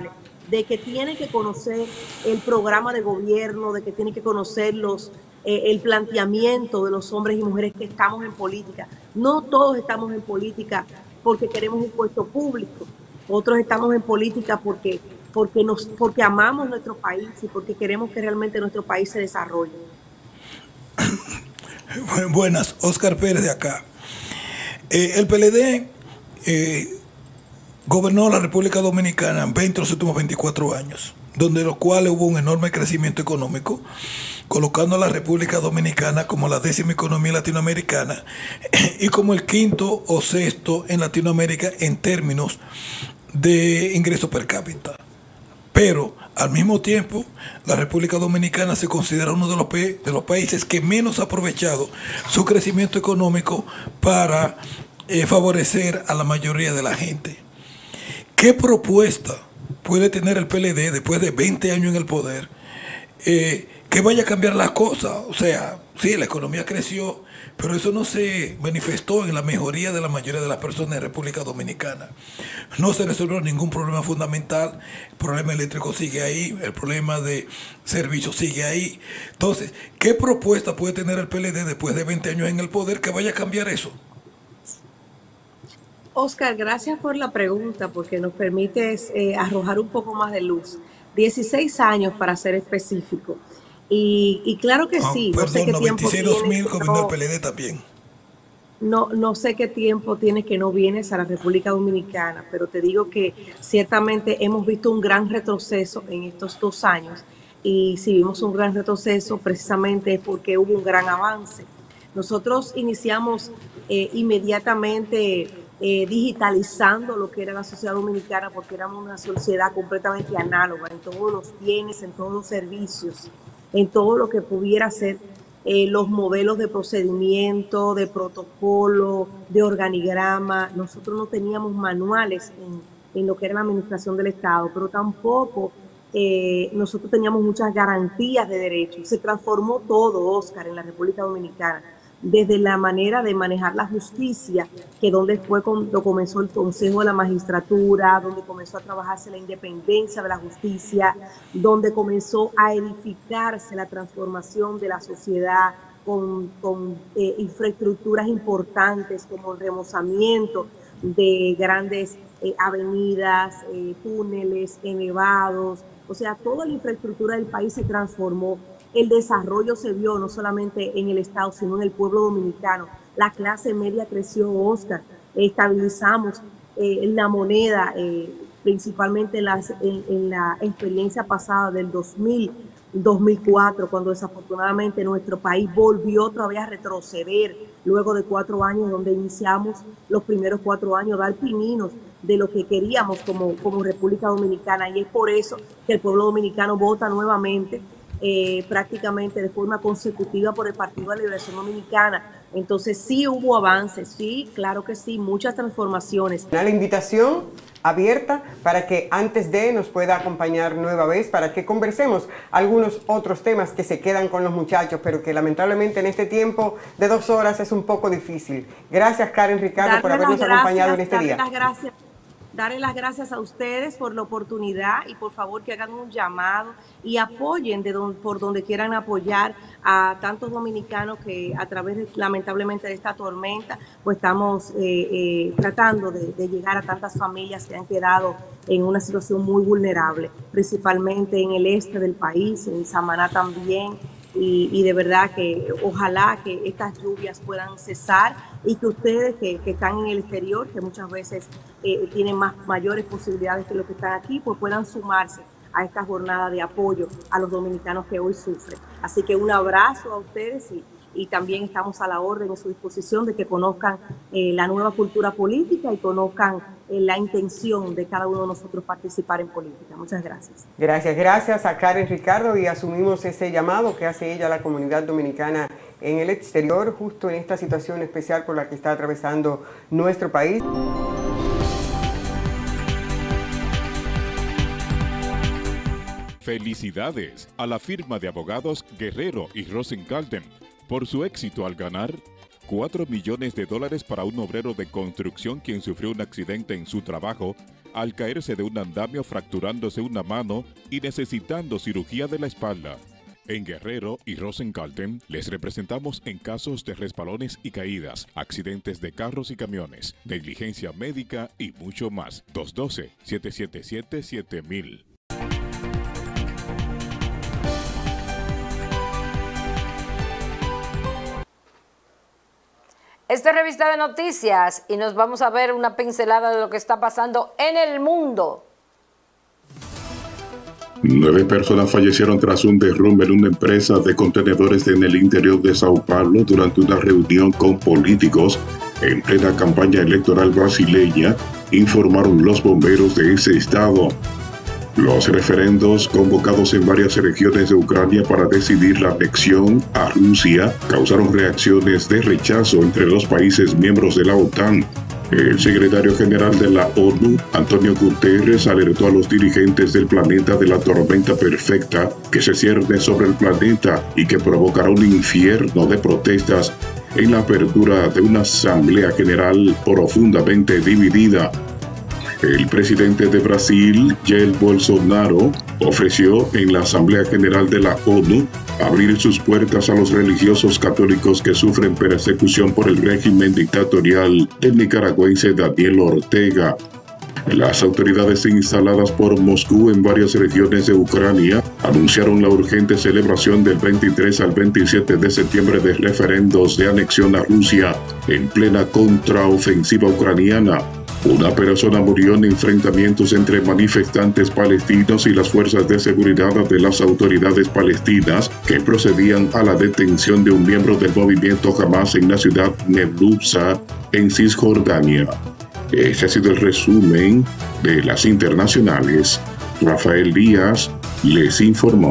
de que tienen que conocer el programa de gobierno, de que tienen que conocer el planteamiento de los hombres y mujeres que estamos en política. No todos estamos en política porque queremos un puesto público, otros estamos en política porque amamos nuestro país y porque queremos que realmente nuestro país se desarrolle. Buenas, Oscar Pérez de acá. El PLD gobernó la República Dominicana 20 de los últimos 24 años, donde los cuales hubo un enorme crecimiento económico, colocando a la República Dominicana como la 10ª economía latinoamericana y como el 5º o 6º en Latinoamérica en términos de ingreso per cápita. Pero al mismo tiempo, la República Dominicana se considera uno de los países que menos ha aprovechado su crecimiento económico para favorecer a la mayoría de la gente. ¿Qué propuesta puede tener el PLD después de 20 años en el poder que vaya a cambiar las cosas? O sea, sí, la economía creció, pero eso no se manifestó en la mejoría de la mayoría de las personas en República Dominicana. No se resolvió ningún problema fundamental, el problema eléctrico sigue ahí, el problema de servicios sigue ahí. Entonces, ¿qué propuesta puede tener el PLD después de 20 años en el poder que vaya a cambiar eso? Oscar, gracias por la pregunta, porque nos permites arrojar un poco más de luz. 16 años para ser específico. Y claro que sí. Perdón, no sé qué 96.000 gobernó el PLD también. No sé qué tiempo tienes que no vienes a la República Dominicana, pero te digo que ciertamente hemos visto un gran retroceso en estos 2 años. Y si vimos un gran retroceso, precisamente es porque hubo un gran avance. Nosotros iniciamos inmediatamente digitalizando lo que era la sociedad dominicana, porque éramos una sociedad completamente análoga en todos los bienes, en todos los servicios, en todo lo que pudiera ser los modelos de procedimiento, de protocolo, de organigrama. Nosotros no teníamos manuales en lo que era la administración del Estado, pero tampoco nosotros teníamos muchas garantías de derechos. Se transformó todo, Oscar, en la República Dominicana, desde la manera de manejar la justicia, que donde fue cuando comenzó el Consejo de la Magistratura, donde comenzó a trabajarse la independencia de la justicia, donde comenzó a edificarse la transformación de la sociedad con infraestructuras importantes como el remozamiento de grandes avenidas, túneles, elevados. O sea, toda la infraestructura del país se transformó. El desarrollo se vio no solamente en el Estado, sino en el pueblo dominicano. La clase media creció, Oscar. Estabilizamos la moneda, principalmente en la experiencia pasada del 2004, cuando desafortunadamente nuestro país volvió otra vez a retroceder luego de 4 años, donde iniciamos los primeros 4 años, dar pininos de lo que queríamos como República Dominicana. Y es por eso que el pueblo dominicano vota nuevamente, prácticamente de forma consecutiva por el Partido de la Liberación Dominicana. Entonces sí hubo avances, sí, claro que sí, muchas transformaciones. La invitación abierta para que antes de nos pueda acompañar nueva vez, para que conversemos algunos otros temas que se quedan con los muchachos, pero que lamentablemente en este tiempo de 2 horas es un poco difícil. Gracias, Karen Ricardo, por habernos acompañado en este día. Darle las gracias a ustedes por la oportunidad y por favor que hagan un llamado y apoyen por donde quieran apoyar a tantos dominicanos que a través lamentablemente de esta tormenta pues estamos tratando de llegar a tantas familias que han quedado en una situación muy vulnerable, principalmente en el este del país, en Samaná también. Y de verdad que ojalá que estas lluvias puedan cesar y que ustedes que están en el exterior, que muchas veces tienen mayores posibilidades que los que están aquí, pues puedan sumarse a esta jornada de apoyo a los dominicanos que hoy sufren. Así que un abrazo a ustedes y también estamos a la orden, a su disposición de que conozcan la nueva cultura política y conozcan la intención de cada uno de nosotros participar en política. Muchas gracias. Gracias a Karen Ricardo, y asumimos ese llamado que hace ella a la comunidad dominicana en el exterior, justo en esta situación especial por la que está atravesando nuestro país. Felicidades a la firma de abogados Guerrero y Rosenkalden por su éxito al ganar $4 millones para un obrero de construcción quien sufrió un accidente en su trabajo al caerse de un andamio fracturándose una mano y necesitando cirugía de la espalda. En Guerrero y Rosenkalten les representamos en casos de resbalones y caídas, accidentes de carros y camiones, negligencia médica y mucho más. 212-777-7000. Esta es Revista de Noticias y nos vamos a ver una pincelada de lo que está pasando en el mundo. 9 personas fallecieron tras un derrumbe en una empresa de contenedores en el interior de Sao Paulo durante una reunión con políticos en plena campaña electoral brasileña, informaron los bomberos de ese estado. Los referendos convocados en varias regiones de Ucrania para decidir la anexión a Rusia causaron reacciones de rechazo entre los países miembros de la OTAN. El secretario general de la ONU, Antonio Guterres, alertó a los dirigentes del planeta de la tormenta perfecta que se cierne sobre el planeta y que provocará un infierno de protestas en la apertura de una asamblea general profundamente dividida. El presidente de Brasil, Jair Bolsonaro, ofreció en la Asamblea General de la ONU abrir sus puertas a los religiosos católicos que sufren persecución por el régimen dictatorial del nicaragüense Daniel Ortega. Las autoridades instaladas por Moscú en varias regiones de Ucrania anunciaron la urgente celebración del 23 al 27 de septiembre de referendos de anexión a Rusia en plena contraofensiva ucraniana. Una persona murió en enfrentamientos entre manifestantes palestinos y las fuerzas de seguridad de las autoridades palestinas que procedían a la detención de un miembro del movimiento Hamas en la ciudad Neblusa, en Cisjordania. Este ha sido el resumen de las internacionales. Rafael Díaz les informó.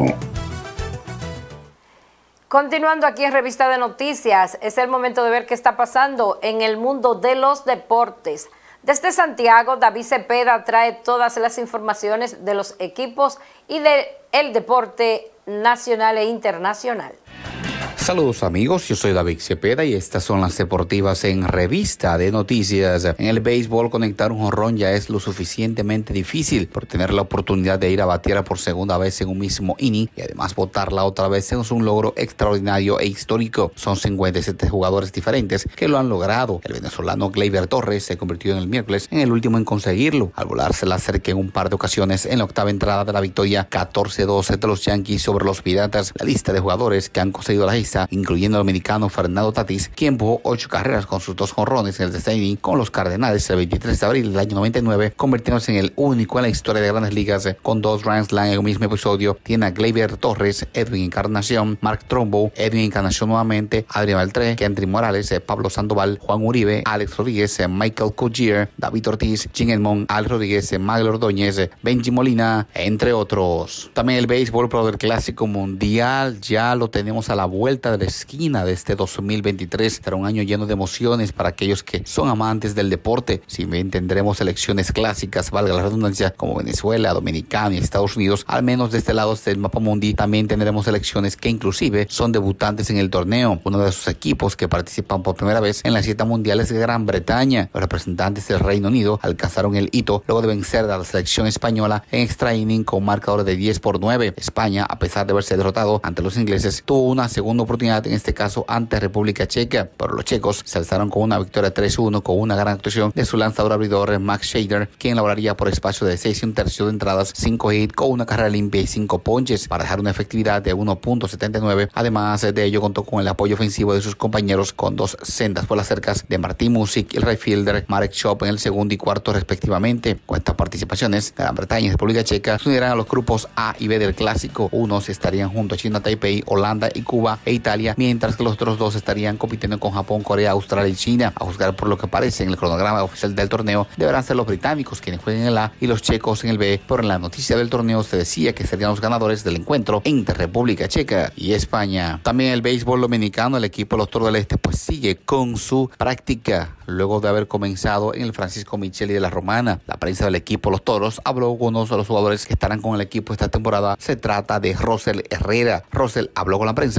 Continuando aquí en Revista de Noticias, es el momento de ver qué está pasando en el mundo de los deportes. Desde Santiago, David Cepeda trae todas las informaciones de los equipos y del deporte nacional e internacional. Saludos amigos, yo soy David Cepeda y estas son las deportivas en Revista de Noticias. En el béisbol conectar un jonrón ya es lo suficientemente difícil. Por tener la oportunidad de ir a batear por segunda vez en un mismo inning y además botarla otra vez es un logro extraordinario e histórico. Son 57 jugadores diferentes que lo han logrado. El venezolano Gleyber Torres se convirtió en el miércoles en el último en conseguirlo, al volársela cerca en un par de ocasiones en la octava entrada de la victoria 14-12 de los Yankees sobre los Piratas. La lista de jugadores que han conseguido la gesta, incluyendo al dominicano Fernando Tatis, quien empujó 8 carreras con sus 2 jonrones en el tercer inning con los Cardenales el 23 de abril del año 99, convirtiéndose en el único en la historia de Grandes Ligas con 2 Grand Slam en un mismo episodio. Tiene a Gleyber Torres, Edwin Encarnación, Mark Trumbo, Edwin Encarnación nuevamente, Adrián Beltré, Kendry Morales, Pablo Sandoval, Juan Uribe, Alex Rodríguez, Michael Cogier, David Ortiz, Jim Edmond, Alex Rodríguez, Magdaleno Ordóñez, Benji Molina, entre otros. También el béisbol pro del Clásico Mundial ya lo tenemos a la vuelta de la esquina de este 2023. Será un año lleno de emociones para aquellos que son amantes del deporte. Si bien tendremos selecciones clásicas, valga la redundancia, como Venezuela, Dominicana y Estados Unidos, al menos de este lado del mapa mundi, también tendremos selecciones que inclusive son debutantes en el torneo. Uno de sus equipos que participan por primera vez en la cita mundial es Gran Bretaña. Los representantes del Reino Unido alcanzaron el hito luego de vencer a la selección española en extra inning con marcador de 10-9. España, a pesar de haberse derrotado ante los ingleses, tuvo una segunda oportunidad, en este caso ante República Checa, pero los checos se alzaron con una victoria 3-1 con una gran actuación de su lanzador abridor Max Scherzer, quien lograría por espacio de 6 1/3 de entradas 5 hits con una carrera limpia y 5 ponches para dejar una efectividad de 1.79. Además de ello, contó con el apoyo ofensivo de sus compañeros con 2 sendas por las cercas de Martín Music y el right fielder Marek Schopp en el segundo y cuarto respectivamente. Con estas participaciones, Gran Bretaña y República Checa se unirán a los grupos A y B del Clásico. Unos estarían junto a China, Taipei, Holanda y Cuba e Italia, mientras que los otros 2 estarían compitiendo con Japón, Corea, Australia y China. A juzgar por lo que aparece en el cronograma oficial del torneo, deberán ser los británicos quienes jueguen en el A y los checos en el B, pero en la noticia del torneo se decía que serían los ganadores del encuentro entre República Checa y España. También el béisbol dominicano, el equipo de los Toros del Este pues sigue con su práctica luego de haber comenzado en el Francisco Micheli de la Romana. La prensa del equipo Los Toros habló con uno de los jugadores que estarán con el equipo esta temporada. Se trata de Rosel Herrera. Rosel habló con la prensa y esto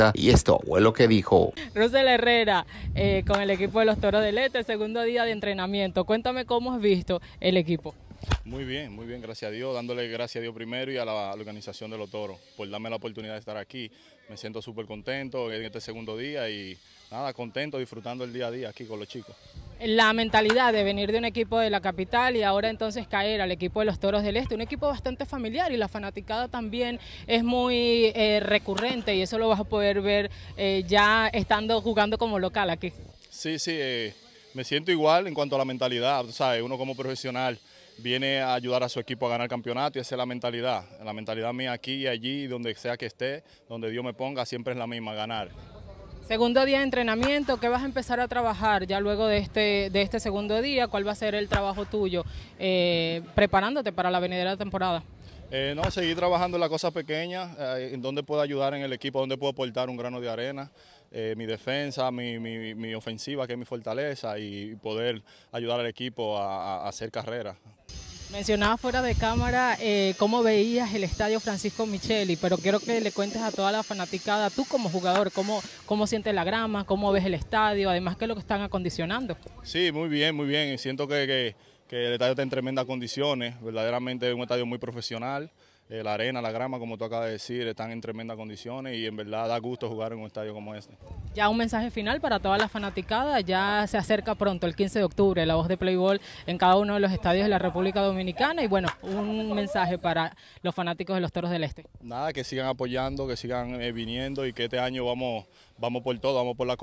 Esto fue lo que dijo. Rosel Herrera, con el equipo de los Toros del Este, segundo día de entrenamiento. Cuéntame cómo has visto el equipo. Muy bien, gracias a Dios, dándole gracias a Dios primero y a la organización de los Toros por darme la oportunidad de estar aquí. Me siento súper contento en este segundo día y nada, contento, disfrutando el día a día aquí con los chicos. La mentalidad de venir de un equipo de la capital y ahora entonces caer al equipo de los Toros del Este, un equipo bastante familiar y la fanaticada también es muy recurrente y eso lo vas a poder ver ya estando jugando como local aquí. Sí, me siento igual en cuanto a la mentalidad, ¿sabes? Uno como profesional viene a ayudar a su equipo a ganar el campeonato y esa es la mentalidad mía aquí y allí, donde sea que esté, donde Dios me ponga, siempre es la misma, ganar. Segundo día de entrenamiento, ¿qué vas a empezar a trabajar ya luego de este segundo día? ¿Cuál va a ser el trabajo tuyo preparándote para la venidera temporada? No, seguir trabajando en las cosas pequeñas, en donde puedo ayudar en el equipo, donde puedo aportar un grano de arena, mi defensa, mi ofensiva, que es mi fortaleza, y poder ayudar al equipo a hacer carrera. Mencionaba fuera de cámara cómo veías el estadio Francisco Micheli, pero quiero que le cuentes a toda la fanaticada, tú como jugador, cómo sientes la grama, cómo ves el estadio, además que es lo que están acondicionando. Sí, muy bien, siento que el estadio está en tremendas condiciones, verdaderamente es un estadio muy profesional. La arena, la grama, como tú acabas de decir, están en tremendas condiciones y en verdad da gusto jugar en un estadio como este. Ya un mensaje final para toda la fanaticada, ya se acerca pronto el 15 de octubre, la voz de Play Ball en cada uno de los estadios de la República Dominicana y bueno, un mensaje para los fanáticos de los Toros del Este. Nada, que sigan apoyando, que sigan viniendo y que este año vamos por todo, vamos por la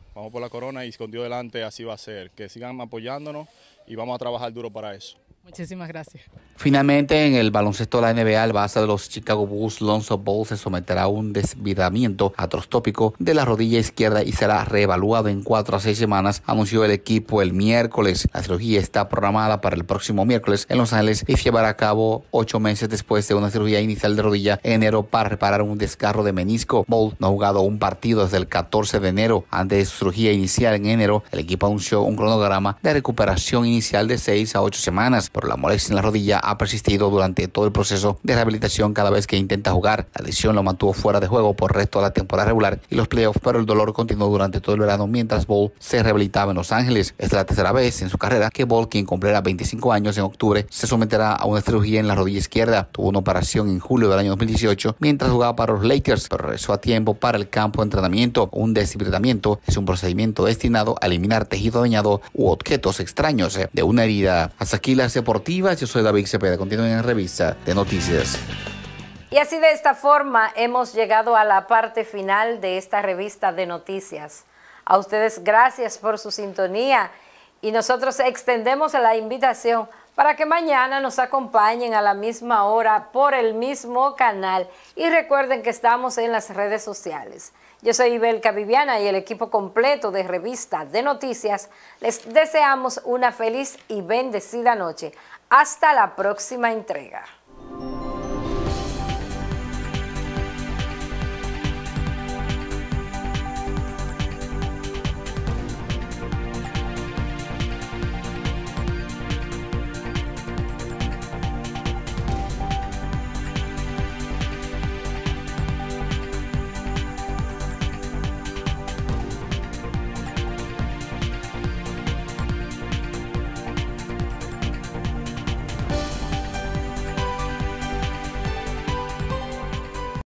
corona y con Dios delante así va a ser, que sigan apoyándonos y vamos a trabajar duro para eso. Muchísimas gracias. Finalmente, en el baloncesto de la NBA, el base de los Chicago Bulls, Lonzo Ball, se someterá a un desbridamiento artróscopico de la rodilla izquierda y será reevaluado en 4 a 6 semanas, anunció el equipo el miércoles. La cirugía está programada para el próximo miércoles en Los Ángeles y se llevará a cabo 8 meses después de una cirugía inicial de rodilla en enero para reparar un desgarro de menisco. Ball no ha jugado un partido desde el 14 de enero. Antes de su cirugía inicial en enero, el equipo anunció un cronograma de recuperación inicial de 6 a 8 semanas. Pero la molestia en la rodilla ha persistido durante todo el proceso de rehabilitación cada vez que intenta jugar. La lesión lo mantuvo fuera de juego por el resto de la temporada regular y los playoffs, pero el dolor continuó durante todo el verano mientras Ball se rehabilitaba en Los Ángeles. Esta es la tercera vez en su carrera que Ball, quien cumplirá 25 años en octubre, se someterá a una cirugía en la rodilla izquierda. Tuvo una operación en julio del año 2018 mientras jugaba para los Lakers, pero regresó a tiempo para el campo de entrenamiento. Un desbridamiento es un procedimiento destinado a eliminar tejido dañado u objetos extraños de una herida. Hasta aquí las deportivas. Yo soy David Cepeda. Continúen en Revista de Noticias. Y así de esta forma hemos llegado a la parte final de esta Revista de Noticias. A ustedes gracias por su sintonía y nosotros extendemos la invitación para que mañana nos acompañen a la misma hora por el mismo canal. Y recuerden que estamos en las redes sociales. Yo soy Ibelka Viviana y el equipo completo de Revista de Noticias les deseamos una feliz y bendecida noche. Hasta la próxima entrega.